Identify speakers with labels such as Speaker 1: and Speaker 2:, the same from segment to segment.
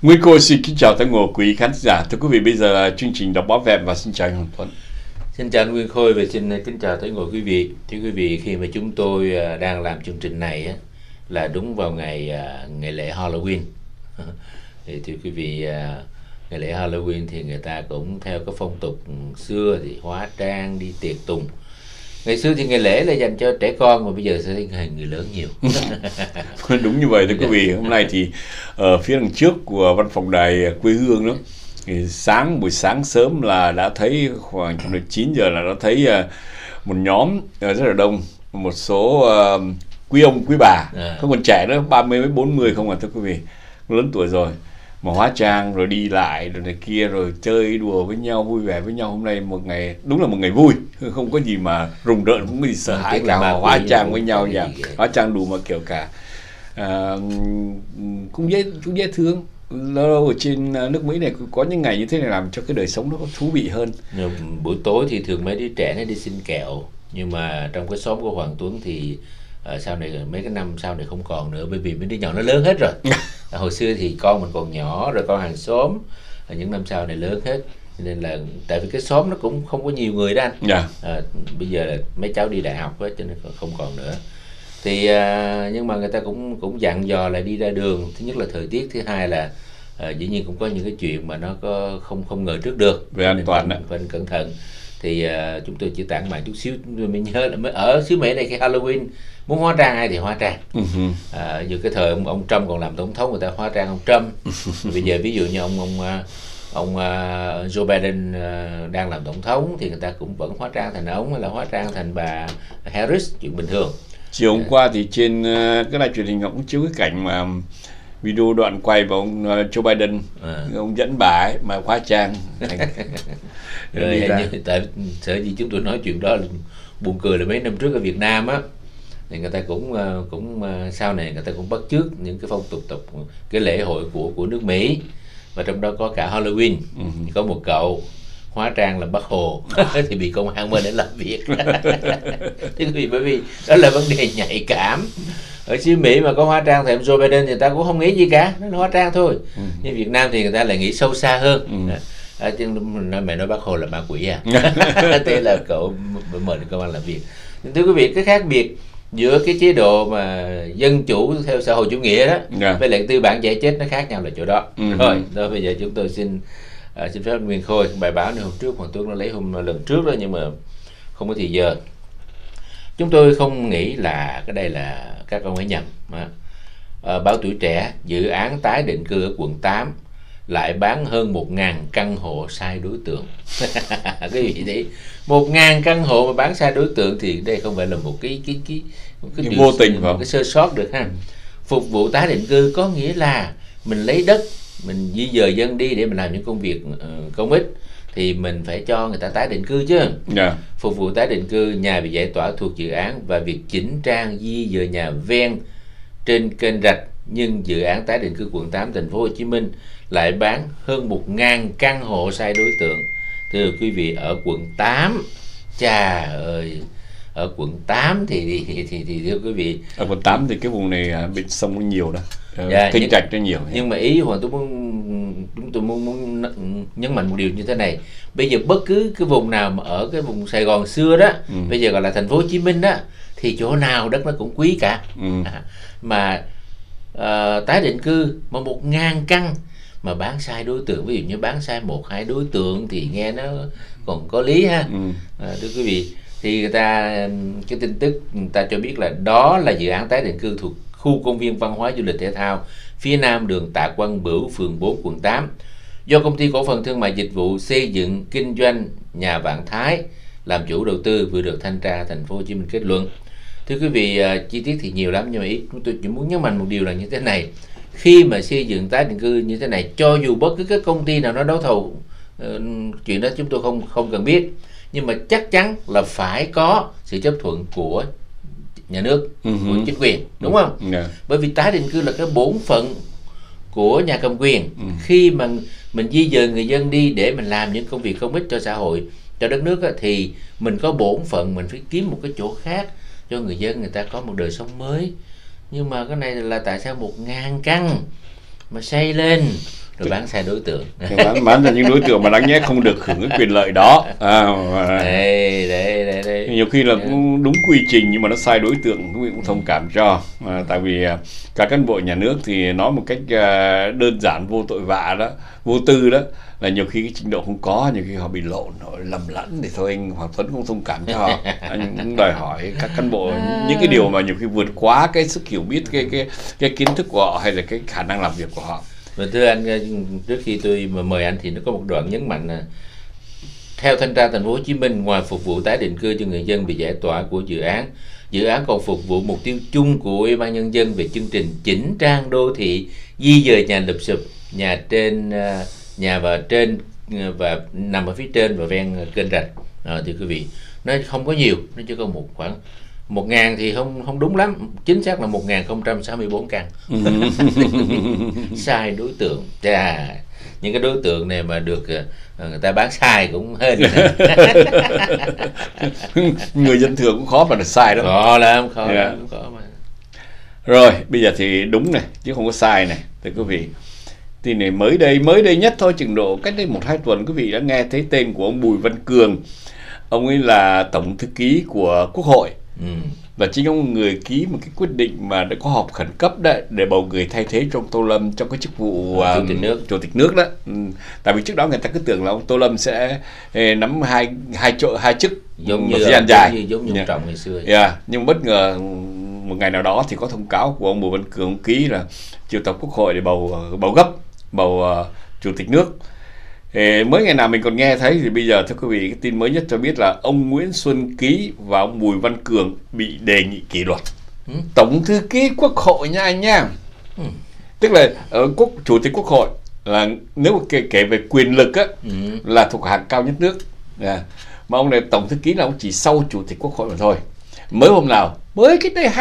Speaker 1: Nguyên Khôi xin kính chào tất cả quý khán giả. Thưa quý vị, bây giờ là chương trình đọc báo vẹn và xin chào anh Hoàng Tuấn.
Speaker 2: Xin chào anh Nguyên Khôi và xin kính chào tất cả quý vị. Thưa quý vị, khi mà chúng tôi đang làm chương trình này á, là đúng vào ngày lễ Halloween. Thì thưa quý vị, ngày lễ Halloween thì người ta cũng theo cái phong tục xưa thì hóa trang đi tiệc tùng. Ngày xưa thì ngày lễ là dành cho trẻ con, mà bây giờ sẽ thành người lớn nhiều.
Speaker 1: Đúng như vậy thưa quý vị. Hôm nay thì ở phía đằng trước của văn phòng đài quê hương đó, thì buổi sáng sớm là đã thấy khoảng 9 giờ là đã thấy một nhóm rất là đông, một số quý ông quý bà, không còn trẻ nữa, 30 với 40 không à thưa quý vị, lớn tuổi rồi mà hóa trang rồi đi lại rồi này kia, rồi chơi đùa với nhau, vui vẻ với nhau. Hôm nay một ngày đúng là một ngày vui, không có gì mà rùng rợn, không có gì sợ hãi cả, hóa trang với nhau nhỉ, hóa trang đủ mà kiểu cả. Cũng dễ thương. Lâu ở trên nước Mỹ này có những ngày như thế này làm cho cái đời sống nó có thú vị hơn.
Speaker 2: Buổi tối thì thường mấy đứa trẻ nó đi xin kẹo, nhưng mà trong cái xóm của Hoàng Tuấn thì sau này mấy cái năm sau này không còn nữa, bởi vì mấy đứa nhỏ nó lớn hết rồi. Hồi xưa thì con mình còn nhỏ, rồi con hàng xóm những năm sau này lớn hết, nên là tại vì cái xóm nó cũng không có nhiều người đó anh. Bây giờ là mấy cháu đi đại học hết cho nên không còn nữa. Thì nhưng mà người ta cũng dặn dò là đi ra đường, thứ nhất là thời tiết, thứ hai là dĩ nhiên cũng có những cái chuyện mà nó có không ngờ trước được
Speaker 1: về an toàn đó,
Speaker 2: phải cẩn thận. Thì chúng tôi chỉ tản mạn chút xíu, mình nhớ là ở xứ Mỹ này cái Halloween muốn hóa trang ai thì hóa trang. Như cái thời ông Trump còn làm tổng thống, người ta hóa trang ông Trump. Bây giờ ví dụ như ông Joe Biden đang làm tổng thống thì người ta cũng vẫn hóa trang thành ông, hay là hóa trang thành bà Harris, chuyện bình thường.
Speaker 1: Chiều hôm qua thì trên cái đài truyền hình họ cũng chiếu cái cảnh mà video đoạn quay vào ông Joe Biden, ông dẫn bà ấy mà hóa trang
Speaker 2: rồi tại sở dĩ chúng tôi nói chuyện đó là buồn cười là mấy năm trước ở Việt Nam á, thì người ta cũng sau này người ta cũng bắt chước những cái phong tục cái lễ hội của nước Mỹ, và trong đó có cả Halloween. Có một cậu hóa trang là Bác Hồ thì bị công an mời đến làm việc. Bởi vì đó là vấn đề nhạy cảm. Ở xứ Mỹ mà có hóa trang thì Joe Biden thì người ta cũng không nghĩ gì cả, nó hóa trang thôi. Nhưng Việt Nam thì người ta lại nghĩ sâu xa hơn. Mẹ nói Bác Hồ là ma quỷ à? Thế là cậu mời đến công an làm việc. Thưa quý vị, cái khác biệt giữa cái chế độ mà dân chủ theo xã hội chủ nghĩa đó với lại tư bản giải chết nó khác nhau là chỗ đó. Rồi bây giờ chúng tôi xin phép Nguyên Khôi, bài báo này hôm trước Hoàng Tuấn nó lấy lần trước đó, nhưng mà không có thì giờ. Chúng tôi không nghĩ là cái đây là các ông ấy nhầm. Báo Tuổi Trẻ, dự án tái định cư ở quận 8 lại bán hơn 1.000 căn hộ sai đối tượng. Cái vị đấy, 1.000 căn hộ mà bán sai đối tượng thì đây không phải là một cái
Speaker 1: vô tình,
Speaker 2: một cái sơ sót được ha. Phục vụ tái định cư có nghĩa là mình lấy đất, mình di dời dân đi để mình làm những công việc công ích thì mình phải cho người ta tái định cư chứ. Phục vụ tái định cư, nhà bị giải tỏa thuộc dự án và việc chỉnh trang di dời nhà ven trên kênh rạch, nhưng dự án tái định cư quận 8 thành phố Hồ Chí Minh lại bán hơn 1.000 căn hộ sai đối tượng. Thưa quý vị, ở quận 8, chà ơi, ở quận 8 thì thưa quý vị,
Speaker 1: ở quận 8 thì cái vùng này bên sông nó nhiều đó, kênh rạch nó nhiều.
Speaker 2: Nhưng mà ý Hoàng chúng tôi muốn nhấn mạnh một điều như thế này. Bây giờ bất cứ cái vùng nào mà ở cái vùng Sài Gòn xưa đó, bây giờ gọi là thành phố Hồ Chí Minh đó, thì chỗ nào đất nó cũng quý cả. Mà tái định cư mà 1.000 căn mà bán sai đối tượng, ví dụ như bán sai 1-2 đối tượng thì nghe nó còn có lý ha. Thưa quý vị, thì người ta cái tin tức người ta cho biết là đó là dự án tái định cư thuộc khu công viên văn hóa du lịch thể thao phía nam đường Tạ Quang Bửu, phường 4, quận 8, do công ty cổ phần thương mại dịch vụ xây dựng kinh doanh Nhà Vạn Thái làm chủ đầu tư, vừa được thanh tra thành phố Hồ Chí Minh kết luận. Thưa quý vị, chi tiết thì nhiều lắm, nhưng mà tôi chỉ muốn nhấn mạnh một điều là như thế này. Khi mà xây dựng tái định cư như thế này, cho dù bất cứ cái công ty nào nó đấu thầu, chuyện đó chúng tôi không cần biết, nhưng mà chắc chắn là phải có sự chấp thuận của nhà nước, của chính quyền, đúng không? Bởi vì tái định cư là cái bổn phận của nhà cầm quyền. Khi mà mình di dời người dân đi để mình làm những công việc công ích cho xã hội, cho đất nước thì mình có bổn phận mình phải kiếm một cái chỗ khác cho người dân, người ta có một đời sống mới. Nhưng mà cái này là tại sao 1.000 căn mà xây lên rồi bán sai đối tượng.
Speaker 1: Bán ra những đối tượng mà đáng nhẽ không được hưởng cái quyền lợi đó.
Speaker 2: Đấy.
Speaker 1: Nhiều khi là cũng đúng quy trình nhưng mà nó sai đối tượng, quý vị cũng thông cảm cho. Tại vì các cán bộ nhà nước thì nói một cách đơn giản, vô tội vạ đó, vô tư đó, là nhiều khi cái trình độ không có, nhiều khi họ bị lộn, họ lầm lẫn, thì thôi anh Hoàng Tuấn cũng thông cảm cho họ. Anh cũng đòi hỏi các cán bộ những cái điều mà nhiều khi vượt quá cái sức hiểu biết, cái kiến thức của họ hay là cái khả năng làm việc của họ.
Speaker 2: Và thưa anh, trước khi tôi mà mời anh thì nó có một đoạn nhấn mạnh là theo thanh tra thành phố Hồ Chí Minh, ngoài phục vụ tái định cư cho người dân bị giải tỏa của dự án còn phục vụ mục tiêu chung của Ủy ban Nhân dân về chương trình chỉnh trang đô thị, di dời nhà lụp sụp, nhà và nằm ở phía trên và ven kênh rạch. Thì quý vị, nó không có nhiều, nó chỉ có khoảng 1.000 thì không đúng lắm, chính xác là 1.064 căn. Sai đối tượng. Những cái đối tượng này mà được người ta bán sai cũng hên.
Speaker 1: Người dân thường cũng khó mà được sai đó.
Speaker 2: Khó lắm mà.
Speaker 1: Rồi bây giờ thì đúng này chứ không có sai này, thưa quý vị. Thì này mới đây nhất thôi, chừng độ cách đây 1-2 tuần, quý vị đã nghe thấy tên của ông Bùi Văn Cường. Ông ấy là tổng thư ký của Quốc hội. Và chính ông người ký một cái quyết định mà đã có họp khẩn cấp đấy để bầu người thay thế cho ông Tô Lâm trong cái chức vụ chủ tịch nước đó. Tại vì trước đó người ta cứ tưởng là ông Tô Lâm sẽ nắm hai chức
Speaker 2: giống như ông Trọng ngày xưa.
Speaker 1: Nhưng bất ngờ một ngày nào đó thì có thông cáo của ông Bùi Văn Cường, ông ký là triệu tập Quốc hội để bầu chủ tịch nước. Mới ngày nào mình còn nghe thấy, thì bây giờ thưa quý vị, cái tin mới nhất cho biết là ông Nguyễn Xuân Ký và ông Bùi Văn Cường bị đề nghị kỷ luật. Tổng thư ký Quốc hội nha anh nha. Tức là chủ tịch Quốc hội là nếu mà kể về quyền lực á, là thuộc hàng cao nhất nước. Mà ông này tổng thư ký là ông chỉ sau chủ tịch Quốc hội mà thôi. Mới hôm nào, mới cái đây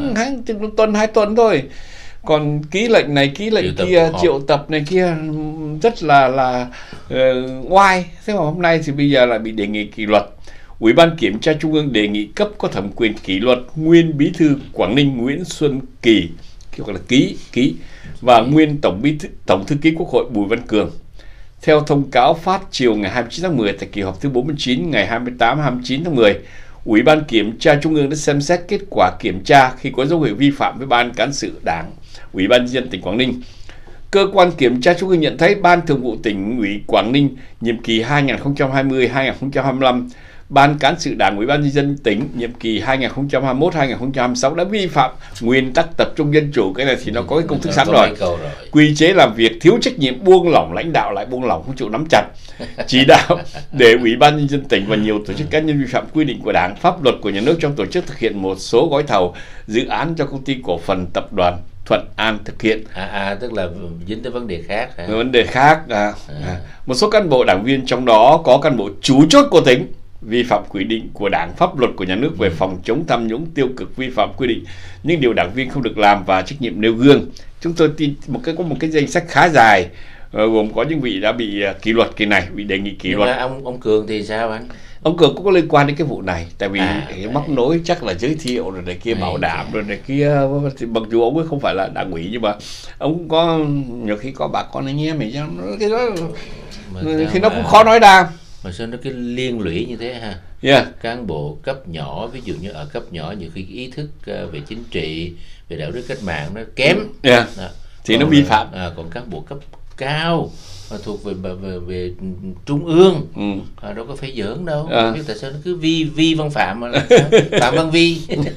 Speaker 1: 2 tuần thôi. Còn ký lệnh này ký lệnh kia, triệu tập này kia rất là oai. Thế mà hôm nay thì bây giờ lại bị đề nghị kỷ luật. Ủy ban Kiểm tra Trung ương đề nghị cấp có thẩm quyền kỷ luật nguyên Bí thư Quảng Ninh Nguyễn Xuân Kỳ, gọi là Ký, và nguyên Tổng thư ký Quốc hội Bùi Văn Cường. Theo thông cáo phát chiều ngày 29 tháng 10 tại kỳ họp thứ 49 ngày 28-29 tháng 10, Ủy ban Kiểm tra Trung ương đã xem xét kết quả kiểm tra khi có dấu hiệu vi phạm với Ban Cán sự Đảng Ủy ban Nhân dân tỉnh Quảng Ninh. Cơ quan Kiểm tra Trung ương nhận thấy Ban Thường vụ Tỉnh ủy Quảng Ninh nhiệm kỳ 2020-2025, Ban Cán sự Đảng Ủy ban Nhân dân tỉnh nhiệm kỳ 2021-2026 đã vi phạm nguyên tắc tập trung dân chủ. Cái này thì nó có cái công thức sẵn rồi. Quy chế làm việc thiếu trách nhiệm, buông lỏng, lãnh đạo lại buông lỏng, không chịu nắm chặt chỉ đạo để Ủy ban Nhân dân tỉnh và nhiều tổ chức cá nhân vi phạm quy định của Đảng, pháp luật của nhà nước trong tổ chức thực hiện một số gói thầu dự án cho công ty cổ phần tập đoàn Thuận An thực hiện.
Speaker 2: Tức là dính tới vấn đề khác.
Speaker 1: Vấn đề khác. Một số cán bộ đảng viên, trong đó có cán bộ chủ chốt của tỉnh, vi phạm quy định của Đảng, pháp luật của nhà nước về phòng chống tham nhũng tiêu cực, vi phạm quy định những điều đảng viên không được làm và trách nhiệm nêu gương. Chúng tôi tin có một cái danh sách khá dài, gồm có những vị đã bị kỷ luật kỳ này, bị đề nghị kỷ luật.
Speaker 2: Ông Cường thì sao anh?
Speaker 1: Ông Cường cũng có liên quan đến cái vụ này, tại vì móc nối chắc là giới thiệu rồi này kia, bảo đảm rồi này kia. Thì mặc dù ông ấy không phải là đảng ủy, nhưng mà ông cũng có nhiều khi có bà con anh em mình cái đó thì nó cũng khó nói ra.
Speaker 2: Mà sao nó cái liên lụy như thế ha? Cán bộ cấp nhỏ, ví dụ như ở cấp nhỏ nhiều khi ý thức về chính trị, về đạo đức cách mạng nó kém.
Speaker 1: Thì nó vi phạm.
Speaker 2: Còn cán bộ cấp cao thuộc về trung ương, đâu có phải giỡn đâu. Không biết tại sao nó cứ vi văn phạm mà Phạm Văn Vi.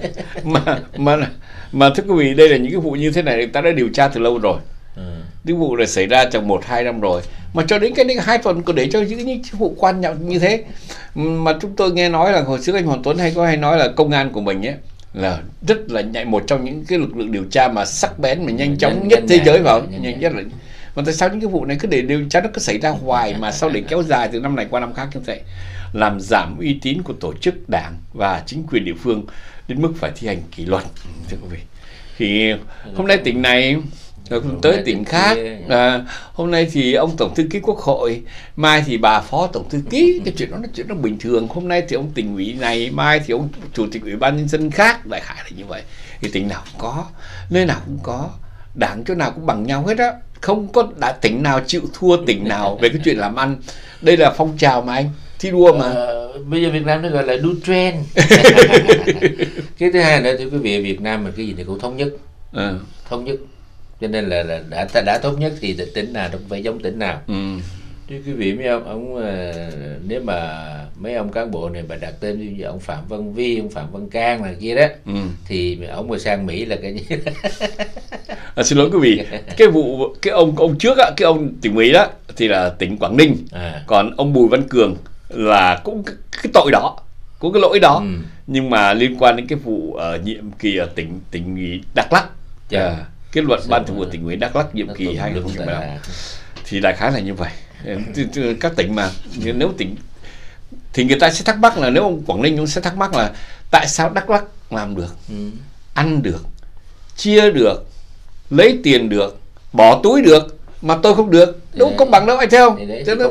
Speaker 1: mà thưa quý vị, đây là những cái vụ như thế này người ta đã điều tra từ lâu rồi. Những vụ này xảy ra trong 1-2 năm rồi, mà cho đến cái 2 tuần có để cho những vụ quan trọng như thế. Mà chúng tôi nghe nói là hồi trước anh Hoàng Tuấn hay nói là công an của mình ấy là rất là nhạy, một trong những cái lực lượng điều tra mà sắc bén mà nhanh chóng nhất thế giới, vào nhanh nhất là. Mà tại sao những cái vụ này cứ để điều tra nó cứ xảy ra hoài, mà sau để kéo dài từ năm này qua năm khác như vậy, làm giảm uy tín của tổ chức đảng và chính quyền địa phương đến mức phải thi hành kỷ luật. Thưa quý vị, thì hôm nay tỉnh này rồi tới tỉnh khác, hôm nay thì ông tổng thư ký Quốc hội, mai thì bà phó tổng thư ký, cái chuyện nó bình thường. Hôm nay thì ông tỉnh ủy này, mai thì ông chủ tịch ủy ban nhân dân khác, đại khái là như vậy. Thì tỉnh nào cũng có, nơi nào cũng có, đảng chỗ nào cũng bằng nhau hết á. không có tỉnh nào chịu thua tỉnh nào về cái chuyện làm ăn. Đây là phong trào mà anh, thi đua mà.
Speaker 2: Bây giờ Việt Nam nó gọi là đu trend. Cái thứ hai nữa thưa quý vị, Việt Nam mình cái gì thì cũng thống nhất. Thống nhất, cho nên là đã thống nhất thì tỉnh nào cũng phải giống tỉnh nào. Thưa quý vị, mấy ông nếu mà mấy ông cán bộ này mà đặt tên như ông Phạm Văn Vi, ông Phạm Văn Cang này kia đó, thì ông mà sang Mỹ là cái gì?
Speaker 1: Xin lỗi quý vị, cái ông trước á, cái ông tỉnh ủy đó thì là tỉnh Quảng Ninh, còn ông Bùi Văn Cường là cũng cái tội đó, cũng cái lỗi đó, nhưng mà liên quan đến cái vụ ở nhiệm kỳ ở tỉnh ủy Đắk Lắk, kết luận ban thường vụ tỉnh ủy Đắk Lắk nhiệm kỳ 2015 thì đại khái là như vậy. Các tỉnh mà nếu tỉnh thì người ta sẽ thắc mắc là, nếu ông Quảng Ninh cũng sẽ thắc mắc là tại sao Đắk Lắk làm được, ăn được, chia được, lấy tiền được, bỏ túi được, mà tôi không được, đâu có bằng đâu, anh thấy không?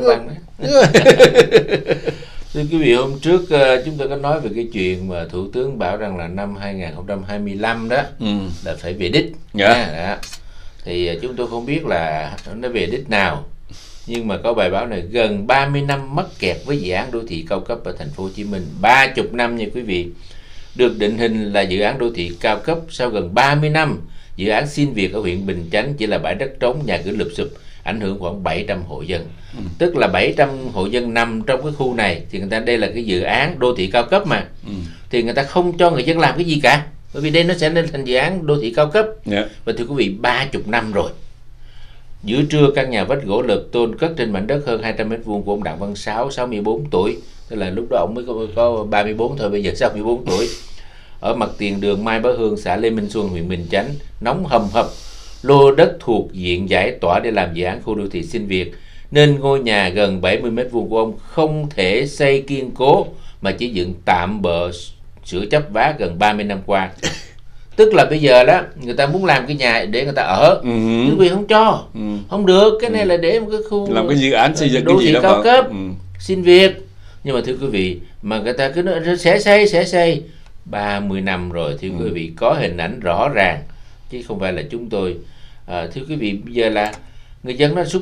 Speaker 2: Thưa quý vị, hôm trước chúng tôi có nói về cái chuyện mà Thủ tướng bảo rằng là năm 2025 đó là phải về đích. Đó. Thì chúng tôi không biết là nó về đích nào, nhưng mà có bài báo này gần 30 năm mắc kẹt với dự án đô thị cao cấp ở thành phố Hồ Chí Minh. 30 năm nha quý vị. Được định hình là dự án đô thị cao cấp sau gần 30 năm, dự án Xin Việc ở huyện Bình Chánh chỉ là bãi đất trống, nhà cửa lụp xụp, ảnh hưởng khoảng 700 hộ dân. Tức là 700 hộ dân nằm trong cái khu này, thì người ta đây là cái dự án đô thị cao cấp mà. Thì người ta không cho người dân làm cái gì cả, bởi vì đây nó sẽ lên thành dự án đô thị cao cấp. Và thưa quý vị, 30 năm rồi. Giữa trưa, căn nhà vách gỗ lợp tôn cất trên mảnh đất hơn 200 m² của ông Đặng Văn Sáu, 64 tuổi. Tức là lúc đó ông mới có 34 thôi, bây giờ 64 tuổi. Ở mặt tiền đường Mai Bá Hương, xã Lê Minh Xuân, huyện Bình Chánh, nóng hầm hập. Lô đất thuộc diện giải tỏa để làm dự án khu đô thị Xin Việc, nên ngôi nhà gần 70 m² của ông không thể xây kiên cố mà chỉ dựng tạm bợ sửa chắp vá gần 30 năm qua. Tức là bây giờ đó, người ta muốn làm cái nhà để người ta ở, nhưng vì không cho, không được. Cái này là để một cái khu
Speaker 1: làm cái dự án xây dựng
Speaker 2: đô thị cao cấp,
Speaker 1: Xin
Speaker 2: Việc. Nhưng mà thưa quý vị, mà người ta cứ nói sẽ xây 30 năm rồi, thưa quý vị, có hình ảnh rõ ràng chứ không phải là chúng tôi. Thưa quý vị, bây giờ là người dân nó suốt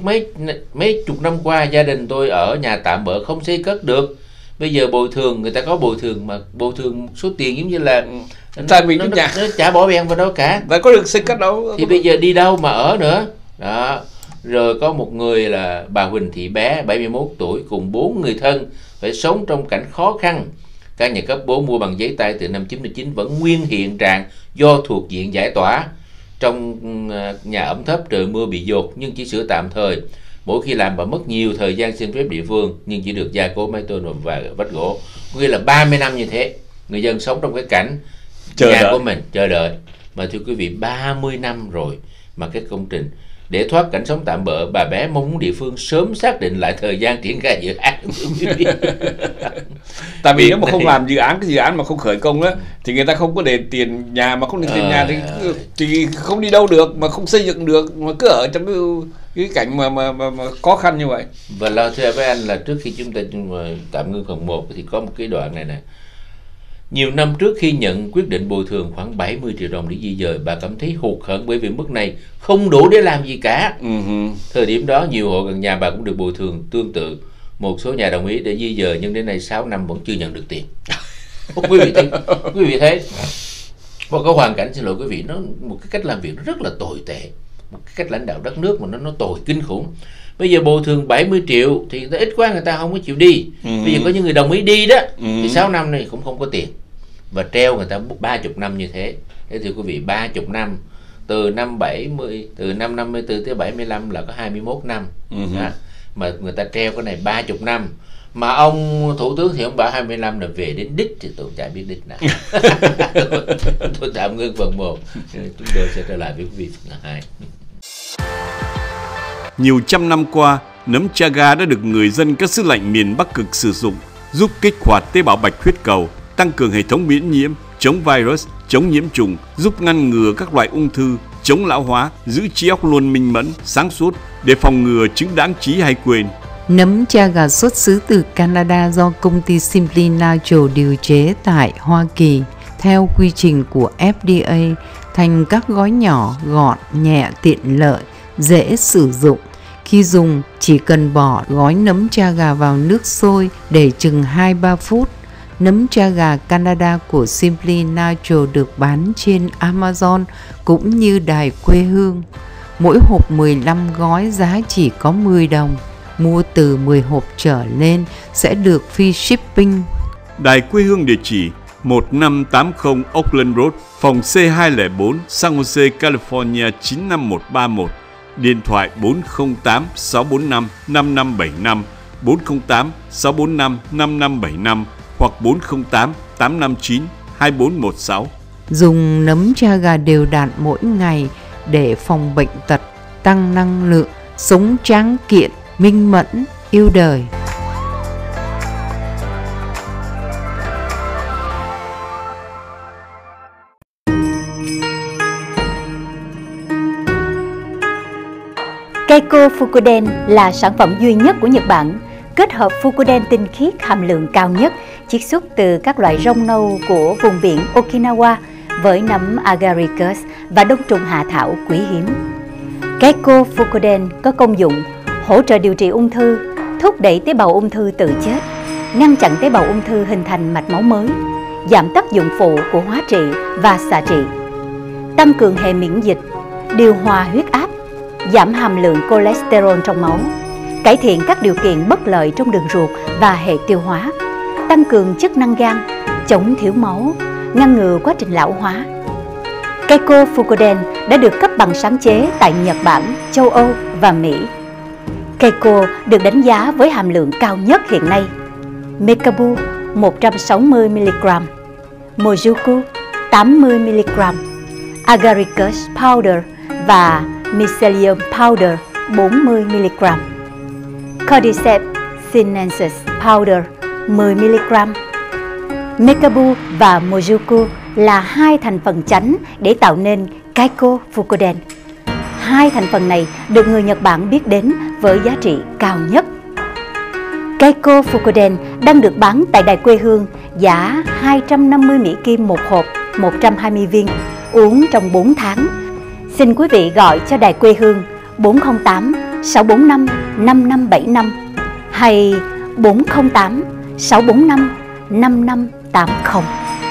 Speaker 2: mấy chục năm qua, gia đình tôi ở nhà tạm bợ không xây cất được. Bây giờ bồi thường, người ta có bồi thường, mà bồi thường số tiền giống như là nó chả bỏ bèn vào đâu cả,
Speaker 1: và có được xây cất đâu.
Speaker 2: Thì bây giờ đi đâu mà ở nữa đó. Rồi có một người là bà Huỳnh Thị Bé, 71 tuổi, cùng 4 người thân phải sống trong cảnh khó khăn. Căn nhà cấp 4 mua bằng giấy tay từ năm 99 vẫn nguyên hiện trạng do thuộc diện giải tỏa. Trong nhà ẩm thấp, trời mưa bị dột nhưng chỉ sửa tạm thời. Mỗi khi làm bà mất nhiều thời gian xin phép địa phương, nhưng chỉ được gia cố mái tôn và vách gỗ. Có nghĩa là 30 năm như thế, người dân sống trong cái cảnh nhà của mình chờ đợi. Mà thưa quý vị, 30 năm rồi mà cái công trình để thoát cảnh sống tạm bợ, bà Bé mong muốn địa phương sớm xác định lại thời gian triển khai dự án.
Speaker 1: Tại vì nếu mà không làm cái dự án mà không khởi công đó, thì người ta không có đền tiền nhà, mà không đền tiền nhà thì không đi đâu được, mà không xây dựng được, mà cứ ở trong cái cảnh mà khó khăn như vậy.
Speaker 2: Và lo thưa với anh là trước khi chúng ta tạm ngưng phần 1 thì có một cái đoạn này nè. Nhiều năm trước khi nhận quyết định bồi thường khoảng 70 triệu đồng để di dời, bà cảm thấy hụt hẫng bởi vì mức này không đủ để làm gì cả. Thời điểm đó, nhiều hộ gần nhà bà cũng được bồi thường tương tự. Một số nhà đồng ý để di dời, nhưng đến nay 6 năm vẫn chưa nhận được tiền. Quý vị thấy một cái hoàn cảnh, xin lỗi quý vị, nó một cái cách làm việc nó rất là tồi tệ, một cái cách lãnh đạo đất nước mà nó tồi kinh khủng. Bây giờ bồi thường 70 triệu thì người ta ít quá, người ta không có chịu đi. Bây giờ có những người đồng ý đi đó, thì 6 năm này cũng không có tiền, và treo người ta 30 năm như thế. Thế thì quý vị, 30 năm, từ năm 54 tới 75 là có 21 năm. Mà người ta treo cái này 30 năm. Mà ông thủ tướng thì ông bảo 25 là về đến đích, thì tôi chả biết đích nào. Tôi tạm ngưng phần 1, chúng tôi sẽ trở lại với quý vị phần 2.
Speaker 3: Nhiều trăm năm qua, nấm Chaga đã được người dân các xứ lạnh miền Bắc Cực sử dụng, giúp kích hoạt tế bào bạch huyết cầu, tăng cường hệ thống miễn nhiễm, chống virus, chống nhiễm trùng, giúp ngăn ngừa các loại ung thư, chống lão hóa, giữ trí óc luôn minh mẫn, sáng suốt để phòng ngừa chứng đáng trí hay quên.
Speaker 4: Nấm Chaga xuất xứ từ Canada do công ty Simply Natural điều chế tại Hoa Kỳ theo quy trình của FDA thành các gói nhỏ, gọn, nhẹ, tiện lợi, dễ sử dụng. Khi dùng, chỉ cần bỏ gói nấm cha gà vào nước sôi để chừng 2-3 phút. Nấm cha gà Canada của Simply Natural được bán trên Amazon cũng như đài quê hương. Mỗi hộp 15 gói giá chỉ có 10 đồng. Mua từ 10 hộp trở lên sẽ được free shipping.
Speaker 3: Đài quê hương địa chỉ 1580 Oakland Road, phòng C204, San Jose, California 95131. Điện thoại 408-645-5575, 408-645-5575 hoặc 408-859-2416.
Speaker 4: Dùng nấm cha gà đều đặn mỗi ngày để phòng bệnh tật, tăng năng lượng, sống tráng kiện, minh mẫn, yêu đời.
Speaker 5: Keiko Fukuden là sản phẩm duy nhất của Nhật Bản kết hợp Fukuden tinh khiết hàm lượng cao nhất chiết xuất từ các loại rong nâu của vùng biển Okinawa với nấm agaricus và đông trùng hạ thảo quý hiếm. Keiko Fukuden có công dụng hỗ trợ điều trị ung thư, thúc đẩy tế bào ung thư tự chết, ngăn chặn tế bào ung thư hình thành mạch máu mới, giảm tác dụng phụ của hóa trị và xạ trị, tăng cường hệ miễn dịch, điều hòa huyết áp, giảm hàm lượng cholesterol trong máu, cải thiện các điều kiện bất lợi trong đường ruột và hệ tiêu hóa, tăng cường chức năng gan, chống thiếu máu, ngăn ngừa quá trình lão hóa. Keiko Fukuden đã được cấp bằng sáng chế tại Nhật Bản, châu Âu và Mỹ. Keiko được đánh giá với hàm lượng cao nhất hiện nay: Mekabu 160mg, Mojuku 80mg, Agaricus Powder và Mycelium Powder 40mg, Cordyceps sinensis Powder 10mg. Mekabu và Mojuku là hai thành phần chánh để tạo nên Keiko Fukuden. Hai thành phần này được người Nhật Bản biết đến với giá trị cao nhất. Keiko Fukuden đang được bán tại đài quê hương giá 250 Mỹ Kim một hộp, 120 viên, uống trong 4 tháng. Xin quý vị gọi cho đài quê hương 408 645 5575 hay 408 645 5580.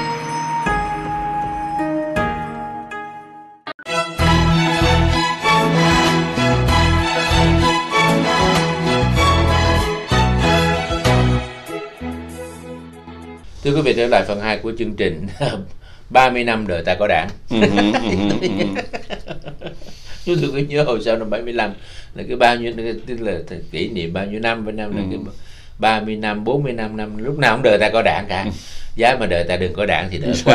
Speaker 2: Thưa quý vị, trở lại phần 2 của chương trình 30 năm đời ta có đảng. Chúng tôi có nhớ hồi sau năm 75 là cái bao nhiêu, tức là kỷ niệm bao nhiêu năm, với năm là cái 30 năm, 45 năm, lúc nào cũng đời ta có đảng cả. Giá mà đời ta đừng có đảng thì đỡ quá.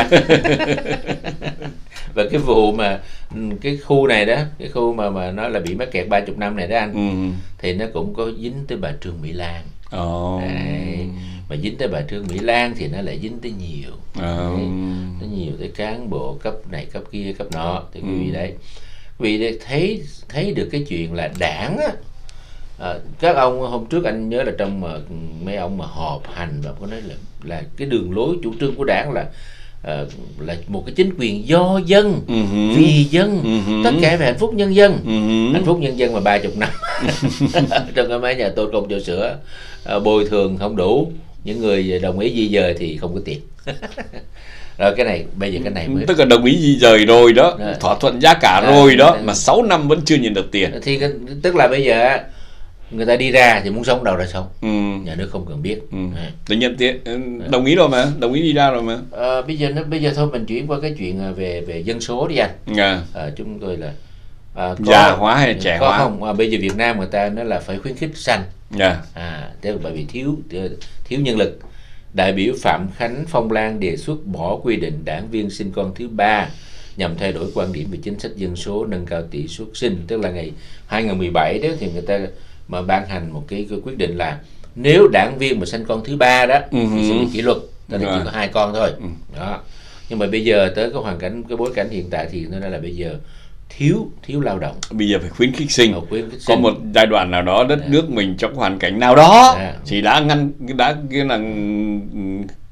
Speaker 2: Và cái vụ mà cái khu này đó, cái khu mà nó là bị mắc kẹt 30 năm này đó anh, thì nó cũng có dính tới bà Trương Mỹ Lan. Đấy. Mà dính tới bà Trương Mỹ Lan thì nó lại dính tới nhiều. Nó nhiều tới cán bộ cấp này cấp kia cấp nọ. Thì quý vị đấy, quý vị thấy được cái chuyện là đảng á, các ông hôm trước anh nhớ là trong mà mấy ông mà họp hành và có nói là cái đường lối chủ trương của đảng là một cái chính quyền do dân, vì dân, tất cả về hạnh phúc nhân dân. Hạnh phúc nhân dân mà 30 năm trong cái mấy nhà tôi công cho sữa, bồi thường không đủ, những người đồng ý di dời thì không có tiền. Rồi cái này bây giờ cái này mới,
Speaker 1: tức là đồng ý di dời rồi đó, thỏa thuận giá cả rồi đó, mà 6 năm vẫn chưa nhận được tiền.
Speaker 2: Thì tức là bây giờ người ta đi ra thì muốn sống đâu ra sống, nhà nước không cần biết.
Speaker 1: Để nhận tiền, đồng ý rồi mà, đồng ý đi ra rồi mà.
Speaker 2: Bây giờ thôi mình chuyển qua cái chuyện về dân số đi anh. Chúng tôi là
Speaker 1: già hóa hay là trẻ hóa?
Speaker 2: Không, bây giờ Việt Nam người ta nói là phải khuyến khích sanh. Tức là bởi vì thiếu nhân lực. Đại biểu Phạm Khánh Phong Lan đề xuất bỏ quy định đảng viên sinh con thứ 3 nhằm thay đổi quan điểm về chính sách dân số, nâng cao tỷ suất sinh. Tức là ngày 2017 đó thì người ta mà ban hành một cái quyết định là nếu đảng viên mà sinh con thứ 3 đó thì sẽ bị kỷ luật, tức là chỉ có 2 con thôi. Đó. Nhưng mà bây giờ tới cái hoàn cảnh, cái bối cảnh hiện tại thì nó là bây giờ thiếu lao động. Bây giờ
Speaker 1: phải khuyến khích sinh. Có một giai đoạn nào đó đất nước mình trong hoàn cảnh nào đó thì đã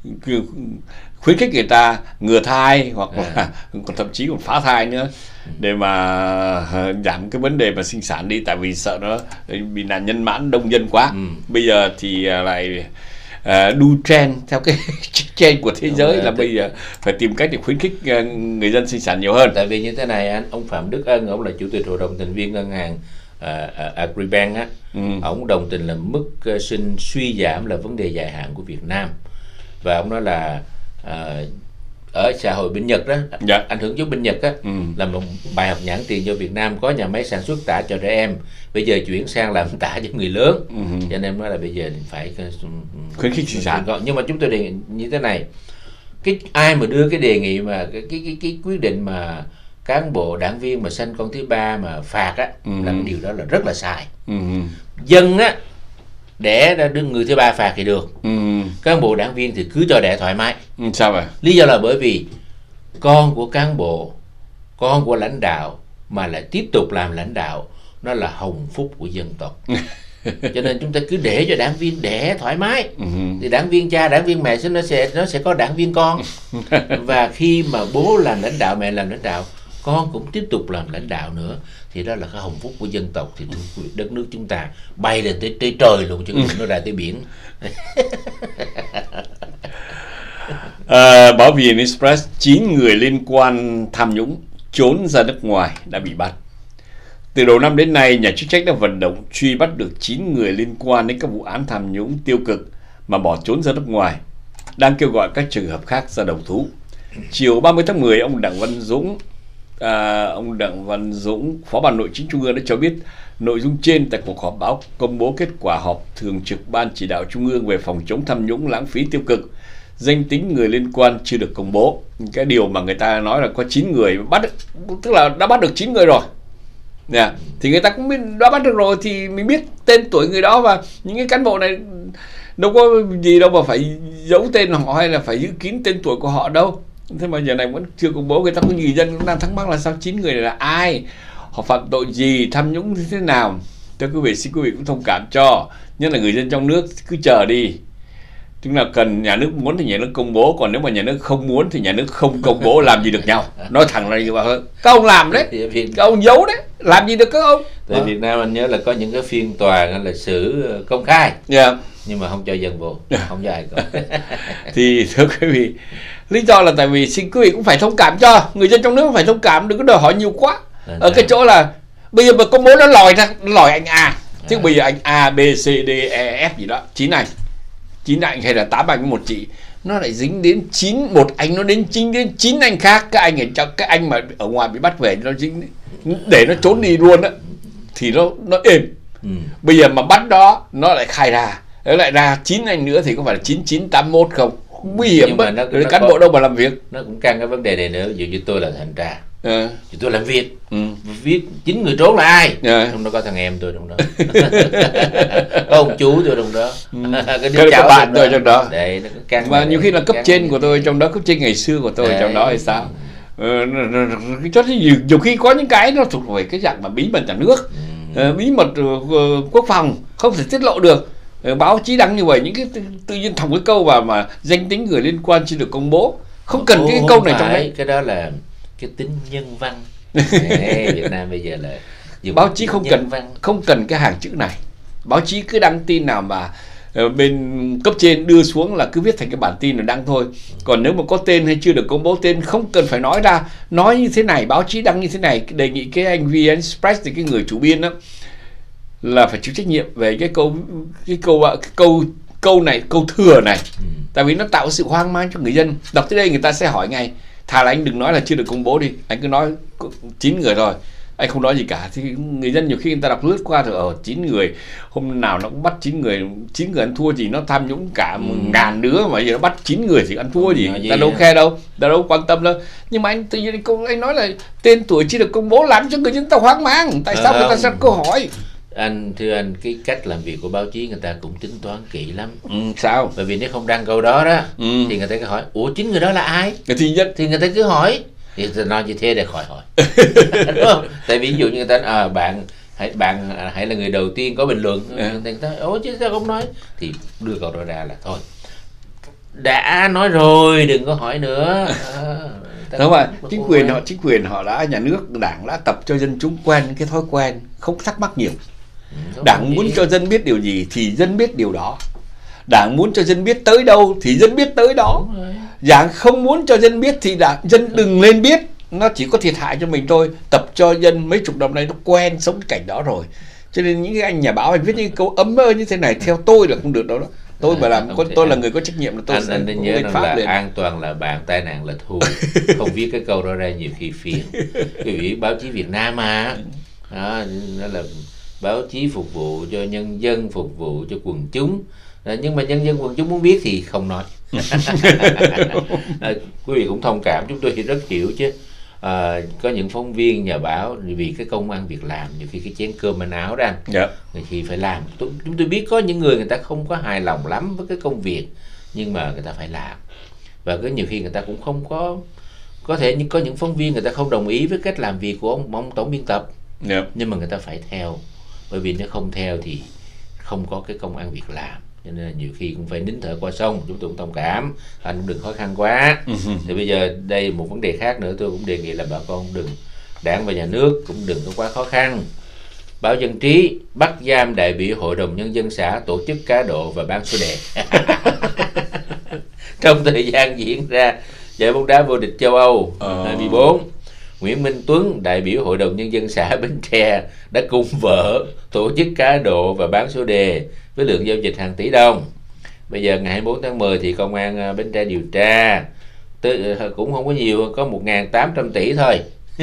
Speaker 1: khuyến khích người ta ngừa thai, hoặc là còn thậm chí còn phá thai nữa, để mà giảm cái vấn đề mà sinh sản đi, tại vì sợ nó bị nạn nhân mãn đông dân quá. Bây giờ thì lại đu trend theo cái trend của thế giới, là bây giờ phải tìm cách để khuyến khích người dân sinh sản nhiều hơn.
Speaker 2: Tại vì như thế này, ông Phạm Đức Ân, ông là chủ tịch hội đồng thành viên ngân hàng Agribank á, ông đồng tình là mức sinh suy giảm là vấn đề dài hạn của Việt Nam, và ông nói là ở xã hội bên Nhật đó, ảnh hưởng giống bên Nhật á, là một bài học nhãn tiền cho Việt Nam. Có nhà máy sản xuất tả cho trẻ em, bây giờ chuyển sang làm tả cho người lớn, cho nên nói là bây giờ phải
Speaker 1: khuyến khích sinh sản.
Speaker 2: Nhưng mà chúng tôi đề nghị như thế này, ai mà đưa cái đề nghị mà cái quyết định mà cán bộ đảng viên mà sanh con thứ ba mà phạt á, là cái điều đó là rất là sai. Dân á đẻ ra đứa người thứ ba phạt thì được, cán bộ đảng viên thì cứ cho đẻ thoải mái.
Speaker 1: Sao vậy?
Speaker 2: Lý do là bởi vì con của cán bộ, con của lãnh đạo mà lại tiếp tục làm lãnh đạo, nó là hồng phúc của dân tộc. Cho nên chúng ta cứ để cho đảng viên đẻ thoải mái, thì đảng viên cha, đảng viên mẹ nó sẽ có đảng viên con. Và khi mà bố làm lãnh đạo, mẹ làm lãnh đạo, con cũng tiếp tục làm lãnh đạo nữa, thì đó là cái hồng phúc của dân tộc. Thì đất nước chúng ta bay lên tới trời luôn, chứ không nó ra tới biển.
Speaker 1: Báo VN Express: 9 người liên quan tham nhũng trốn ra nước ngoài đã bị bắt. Từ đầu năm đến nay, nhà chức trách đã vận động truy bắt được 9 người liên quan đến các vụ án tham nhũng tiêu cực mà bỏ trốn ra nước ngoài, đang kêu gọi các trường hợp khác ra đầu thú. Chiều 30 tháng 10, ông Đặng Văn Dũng, Phó Ban Nội chính Trung ương đã cho biết nội dung trên tại cuộc họp báo công bố kết quả họp thường trực Ban Chỉ đạo Trung ương về phòng chống tham nhũng lãng phí tiêu cực. Danh tính người liên quan chưa được công bố. Cái điều mà người ta nói là có 9 người bắt, tức là đã bắt được 9 người rồi. Thì người ta cũng biết đã bắt được rồi thì mình biết tên tuổi người đó, và những cái cán bộ này đâu có gì đâu mà phải giấu tên họ hay là phải giữ kín tên tuổi của họ đâu. Thế mà giờ này vẫn chưa công bố, người ta có người dân cũng đang thắc mắc là sao 9 người này là ai, họ phạm tội gì, tham nhũng như thế nào. Thưa quý vị, xin quý vị cũng thông cảm cho, nhất là người dân trong nước cứ chờ đi. Tức là cần nhà nước muốn thì nhà nước công bố, còn nếu mà nhà nước không muốn thì nhà nước không công bố, làm gì được nhau. Nói thẳng là như vậy thôi. Các ông làm đấy, các ông giấu đấy, làm gì được các ông.
Speaker 2: Tại Việt Nam anh nhớ là có những cái phiên tòa là xử công khai, nhưng mà không cho dân vô, không cho ai có.
Speaker 1: Thì thưa quý vị, lý do là tại vì xin quý vị cũng phải thông cảm cho người dân trong nước, phải thông cảm, đừng có đòi hỏi nhiều quá. Ở cái chỗ là bây giờ mà công bố nó lòi anh A, chứ bây giờ anh A, B, C, D, E, F gì đó, 9 anh hay là 8 anh với một chị, nó lại dính đến một anh, nó đến 9 anh khác. Cái anh mà ở ngoài bị bắt về nó dính, để nó trốn đi luôn á thì nó êm. Bây giờ mà bắt đó nó lại khai ra, nó lại ra 9 anh nữa thì có phải là 9981 không? Nguy hiểm mà cán bộ đâu mà làm việc.
Speaker 2: Nó cũng căng cái vấn đề này nữa. Ví dụ như tôi là thanh tra, thì tôi làm việc, viết 9 người trốn là ai, trong đó có thằng em tôi trong đó, có ông chú tôi trong đó, cái đứa cháu bạn tôi trong đó. Đấy, nó căng.
Speaker 1: Và nhiều khi là cấp trên của tôi trong đó, cấp trên ngày xưa của tôi trong đó hay sao. Nhiều khi có những cái nó thuộc về cái dạng mà bí mật nhà nước, bí mật quốc phòng không thể tiết lộ được. Báo chí đăng như vậy, những cái tự nhiên thòng cái câu vào mà danh tính người liên quan chưa được công bố, không cần cái câu này trong đấy.
Speaker 2: Cái đó là cái tính nhân văn. Việt Nam bây giờ là
Speaker 1: báo chí không cần cái hàng chữ này. Báo chí cứ đăng tin nào mà bên cấp trên đưa xuống là cứ viết thành cái bản tin là đăng thôi. Còn nếu mà có tên hay chưa được công bố tên, không cần phải nói ra, nói như thế này, báo chí đăng như thế này. Đề nghị cái anh VN Express thì cái người chủ biên đó là phải chịu trách nhiệm về cái câu này, câu thừa này. Tại vì nó tạo sự hoang mang cho người dân. Đọc tới đây người ta sẽ hỏi ngay, thà là anh đừng nói là chưa được công bố đi, anh cứ nói 9 người rồi, anh không nói gì cả. Thì người dân nhiều khi người ta đọc lướt qua rồi 9 người, hôm nào nó cũng bắt 9 người ăn thua gì, nó tham nhũng cả 1000 đứa mà giờ nó bắt 9 người thì ăn thua gì, ta đâu khe đâu, ta đâu quan tâm đâu. Nhưng mà anh tự nhiên anh nói là tên tuổi chưa được công bố làm cho người dân ta hoang mang. Tại sao người ta đặt câu hỏi?
Speaker 2: Thưa anh, cái cách làm việc của báo chí người ta cũng tính toán kỹ lắm.
Speaker 1: Sao?
Speaker 2: Bởi vì nếu không đăng câu đó thì người ta cứ hỏi, ủa 9 người đó là ai? Thì người ta cứ hỏi, thì người ta nói như thế để khỏi hỏi. Đúng không? Tại vì ví dụ như người ta bạn hãy là người đầu tiên có bình luận, người ta ủa chứ sao không nói? Thì đưa câu đó ra là thôi, đã nói rồi đừng có hỏi nữa.
Speaker 1: Đúng rồi, chính quyền họ đã, nhà nước, đảng đã tập cho dân chúng quen cái thói quen không thắc mắc nhiều. Đảng muốn cho dân biết điều gì thì dân biết điều đó. Đảng muốn cho dân biết tới đâu thì dân biết tới đó. Đảng không muốn cho dân biết thì dân đừng lên biết. Nó chỉ có thiệt hại cho mình thôi. Tập cho dân mấy chục năm nay nó quen sống cảnh đó rồi. Cho nên những cái anh nhà báo anh viết những câu ấm ơ như thế này theo tôi là không được đâu đó. Tôi mà làm, tôi là người có trách nhiệm là tôi
Speaker 2: anh nên nhớ rằng là lên. An toàn là bạn, tai nạn là thù. Không viết cái câu đó ra nhiều khi phiền. Quý vị báo chí Việt Nam mà đó là báo chí phục vụ cho nhân dân, phục vụ cho quần chúng. Nhưng mà nhân dân quần chúng muốn biết thì không nói. Quý vị cũng thông cảm, chúng tôi thì rất hiểu chứ. Có những phóng viên, nhà báo vì cái công ăn việc làm, nhiều khi cái chén cơm manh áo đó anh, thì phải làm. Chúng tôi biết có những người ta không có hài lòng lắm với cái công việc, nhưng mà người ta phải làm. Và có nhiều khi người ta cũng không có thể có những phóng viên người ta không đồng ý với cách làm việc của ông tổng biên tập, nhưng mà người ta phải theo, bởi vì nếu không theo thì không có cái công ăn việc làm. Cho nên là nhiều khi cũng phải nín thở qua sông. Chúng tôi cũng thông cảm, anh cũng đừng khó khăn quá. Thì bây giờ đây một vấn đề khác nữa, tôi cũng đề nghị là bà con đừng, đảng và nhà nước cũng đừng có quá khó khăn. Báo Dân Trí bắt giam đại biểu Hội đồng Nhân dân xã tổ chức cá độ và bán số đề. Trong thời gian diễn ra giải bóng đá vô địch châu Âu 2024, Nguyễn Minh Tuấn, đại biểu Hội đồng Nhân dân xã Bến Tre đã cùng vợ tổ chức cá độ và bán số đề với lượng giao dịch hàng tỷ đồng. Bây giờ ngày 24 tháng 10 thì công an Bến Tre điều tra, cũng không có nhiều, có 1.800 tỷ thôi.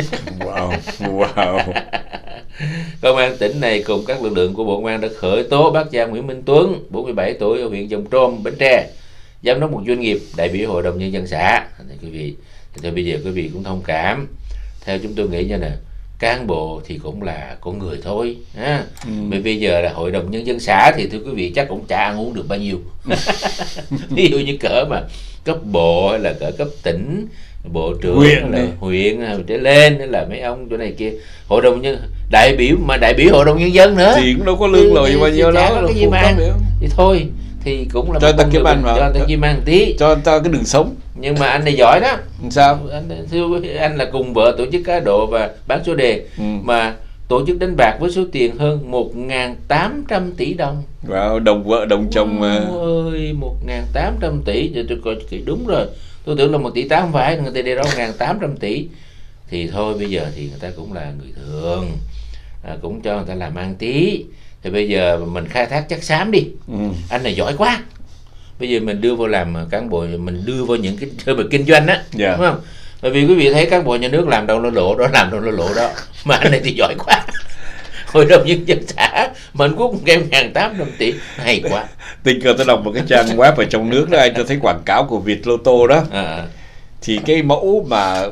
Speaker 1: Wow.
Speaker 2: Công an tỉnh này cùng các lực lượng của Bộ Công an đã khởi tố bắt giam Nguyễn Minh Tuấn, 47 tuổi, ở huyện Giồng Trôm, Bến Tre, giám đốc một doanh nghiệp, đại biểu Hội đồng Nhân dân xã. Quý vị, thì bây giờ quý vị cũng thông cảm. Theo chúng tôi nghĩ như nè, cán bộ thì cũng là con người thôi. Bởi bây giờ là Hội đồng Nhân dân xã thì thưa quý vị chắc cũng chả ăn uống được bao nhiêu. Ví dụ như cỡ mà cấp bộ hay là cỡ cấp tỉnh, bộ trưởng huyện trở lên, hay là mấy ông chỗ này kia, hội đồng đại biểu Hội đồng Nhân dân nữa
Speaker 1: thì cũng đâu có lương lời bao nhiêu đó,
Speaker 2: cái gì mà thì thôi thì cũng là
Speaker 1: cho ta kiếm ăn vào,
Speaker 2: cho ta kiếm ăn tí,
Speaker 1: cho ta cái đường sống.
Speaker 2: Nhưng mà anh này giỏi đó.
Speaker 1: Sao?
Speaker 2: Anh là cùng vợ tổ chức cá độ và bán số đề, mà tổ chức đánh bạc với số tiền hơn 1.800 tỷ đồng.
Speaker 1: Wow, đồng vợ đồng chồng mà.
Speaker 2: Ơi, 1.800 tỷ, tôi coi đúng rồi. Tôi tưởng là 1,8 tỷ không phải, người ta đề ra 1.800 tỷ. Thì thôi bây giờ thì người ta cũng là người thường, cũng cho người ta làm ăn tí. Thì bây giờ mình khai thác chất xám đi. Anh này giỏi quá. Bây giờ mình đưa vào làm cán bộ, mình đưa vào những cái kinh doanh á, đúng không? Bởi vì quý vị thấy cán bộ nhà nước làm đâu nó lộ đó, làm đâu nó lộ đó. Mà anh này thì giỏi quá. Hội đồng Nhân dân xã mình cũng kêu 1.800 tỷ, hay quá.
Speaker 1: Tình cờ tôi đọc một cái trang web ở trong nước đó, anh tôi thấy quảng cáo của Việt Lotto đó. Thì cái mẫu mà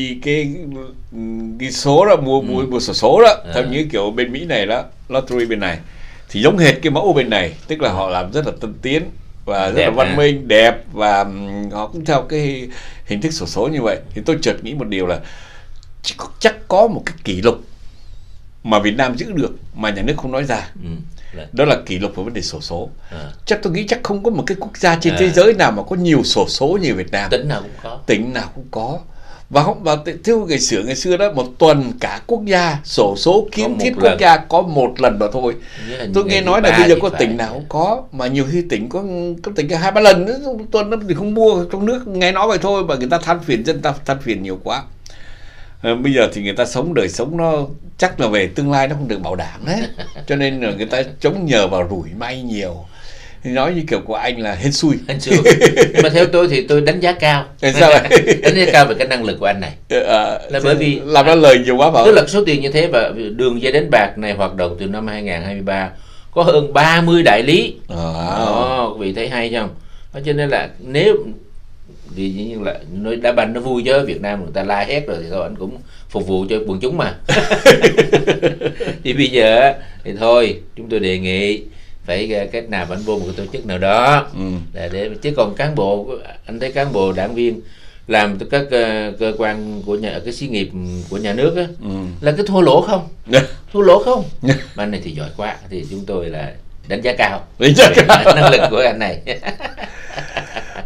Speaker 1: ghi số đó, mua sổ số đó, theo như kiểu bên Mỹ này đó, lottery bên này, thì giống hệt cái mẫu bên này, tức là họ làm rất là tân tiến và rất là văn minh, đẹp, và họ cũng theo cái hình thức sổ số như vậy. Thì tôi chợt nghĩ một điều là chắc có một cái kỷ lục mà Việt Nam giữ được mà nhà nước không nói ra. Đó là kỷ lục về vấn đề sổ số. Chắc tôi nghĩ chắc không có một cái quốc gia trên thế giới nào mà có nhiều sổ số như Việt Nam.
Speaker 2: Tỉnh nào cũng có.
Speaker 1: Tỉnh nào cũng có. Và theo ngày xưa đó, một tuần cả quốc gia sổ số kiến thiết quốc gia có một lần đó thôi. Tôi nghe nói là bây giờ có tỉnh nào cũng có, mà nhiều khi tỉnh có tỉnh 2-3 lần nữa, tuần nó thì không mua trong nước, nghe nói vậy thôi mà người ta than phiền, dân ta than phiền nhiều quá. Bây giờ thì người ta sống đời sống nó chắc là về tương lai nó không được bảo đảm đấy, cho nên là người ta chống nhờ vào rủi may nhiều. Nói như kiểu của anh là hên xui.
Speaker 2: Nhưng mà theo tôi thì tôi đánh giá cao.
Speaker 1: Sao vậy?
Speaker 2: Đánh giá cao về cái năng lực của anh này. Là bởi vì
Speaker 1: làm ra lời nhiều quá phải không?
Speaker 2: Tức là số tiền như thế, và đường dây đánh bạc này hoạt động từ năm 2023, có hơn 30 đại lý. Quý vị thấy hay không? Cho nên là nếu vì như là nói đá banh nó vui chứ, Việt Nam người ta la hét rồi thì thôi, anh cũng phục vụ cho quần chúng mà. Thì bây giờ thì thôi, chúng tôi đề nghị phải cách nào anh vô một cái tổ chức nào đó, để chứ còn cán bộ, anh thấy cán bộ đảng viên làm các cơ quan của cái xí nghiệp của nhà nước á, là cái thua lỗ không, thua lỗ không. Mà anh này thì giỏi quá, thì chúng tôi là đánh giá cao năng lực của anh này.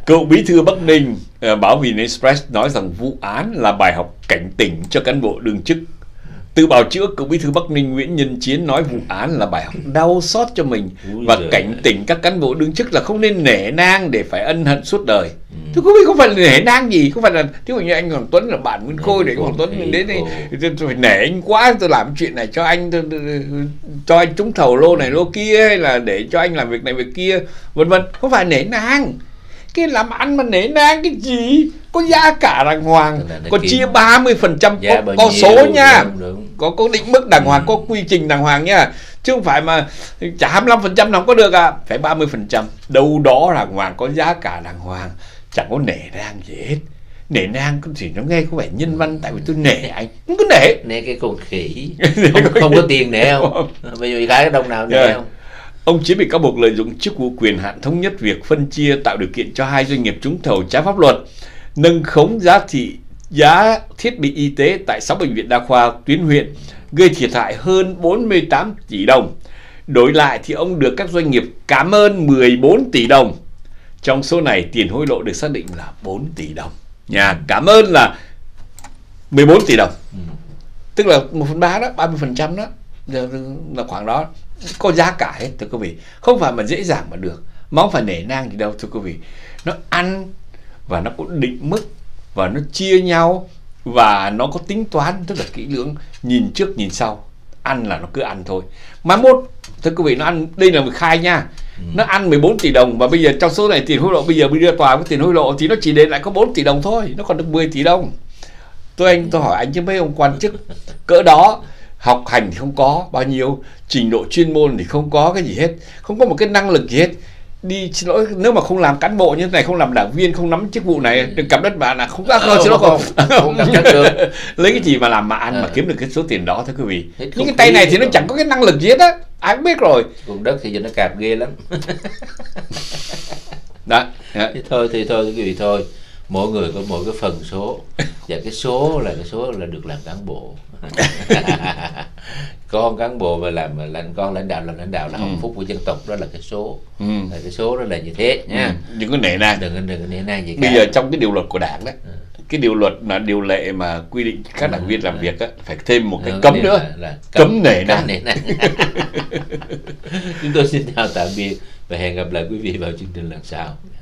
Speaker 1: Cựu bí thư Bắc Ninh, báo VnExpress nói rằng vụ án là bài học cảnh tỉnh cho cán bộ đương chức. Tự bào chữa, cựu bí thư Bắc Ninh Nguyễn Nhân Chiến nói vụ án là bài học đau xót cho mình và cảnh tỉnh các cán bộ đương chức là không nên nể nang để phải ân hận suốt đời. Thưa quý vị, không phải là nể nang gì, không phải là ví dụ như anh Hoàng Tuấn là bạn Nguyễn Khôi, để anh Hoàng Tuấn đến đây tôi phải nể anh quá, tôi làm chuyện này cho anh, cho anh trúng thầu lô này lô kia, hay là để cho anh làm việc này việc kia, vân vân. Không phải nể nang. Cái làm ăn mà nể nang cái gì? Có giá cả đàng hoàng, có chia 30% có số nha, có định mức đàng hoàng, có quy trình đàng hoàng nha, chứ không phải mà trả 25% nào không có được à, phải 30%, đâu đó đàng hoàng, có giá cả đàng hoàng, chẳng có nể nang gì hết. Nể nang thì nó nghe có vẻ nhân văn, tại vì tôi nể anh, không có nể
Speaker 2: cái con khỉ, không có tiền nể không? Bây giờ cái đông nào nể không?
Speaker 1: Ông Chiến bị cáo buộc lợi dụng chức vụ quyền hạn thống nhất việc phân chia, tạo điều kiện cho 2 doanh nghiệp trúng thầu trái pháp luật, nâng khống giá thiết bị y tế tại 6 bệnh viện đa khoa tuyến huyện, gây thiệt hại hơn 48 tỷ đồng. Đổi lại thì ông được các doanh nghiệp cảm ơn 14 tỷ đồng. Trong số này, tiền hối lộ được xác định là 4 tỷ đồng. Nhà cảm ơn là 14 tỷ đồng. Tức là 1/3 đó, 30% đó, là khoảng đó. Có giá cả hết, thưa quý vị. Không phải mà dễ dàng mà được, mà không phải nể nang gì đâu, thưa quý vị. Nó ăn và nó có định mức, và nó chia nhau, và nó có tính toán rất là kỹ lưỡng, nhìn trước nhìn sau. Ăn là nó cứ ăn thôi. Mai mốt, thưa quý vị, nó ăn, đây là một khai nha, nó ăn 14 tỷ đồng, và bây giờ trong số này tiền hối lộ, bây giờ đưa tòa với tiền hối lộ thì nó chỉ để lại có 4 tỷ đồng thôi, nó còn được 10 tỷ đồng. Tôi hỏi anh chứ mấy ông quan chức cỡ đó, học hành thì không có bao nhiêu, trình độ chuyên môn thì không có cái gì hết, không có một cái năng lực gì hết. Đi, xin lỗi, nếu mà không làm cán bộ như thế này, không làm đảng viên, không nắm chức vụ này, đừng cầm đất bạn là không cầm chắc được. Lấy cái gì mà làm mà ăn mà kiếm được cái số tiền đó, thưa quý vị. Những cái tay này thì nó chẳng có cái năng lực gì hết á, ai cũng biết rồi.
Speaker 2: Vùng đất thì giờ nó cạp ghê lắm.
Speaker 1: Đó.
Speaker 2: Thì thôi quý vị thôi. Mỗi người có mỗi cái phần số, và cái số là được làm cán bộ. Con cán bộ mà làm con lãnh đạo là hạnh phúc của dân tộc, đó là cái số. Là cái số đó là như thế nha.
Speaker 1: Đừng có nể nang,
Speaker 2: đừng nể nang gì cả.
Speaker 1: Bây giờ trong cái điều luật của đảng đó, cái điều luật là điều lệ mà quy định các đảng viên làm việc á, phải thêm một cái cấm nữa, là cấm nể nang.
Speaker 2: Chúng tôi xin chào tạm biệt và hẹn gặp lại quý vị vào chương trình lần sau.